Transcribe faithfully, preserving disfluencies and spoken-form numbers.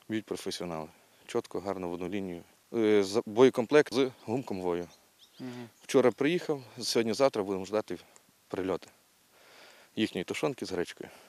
Б'ють професіонали. Чітко, гарно в одну лінію. Е, за- Боєкомплект з гумконвою. Угу. Вчора приїхав, сьогодні-завтра будемо ждати прильоти їхньої тушонки з гречкою.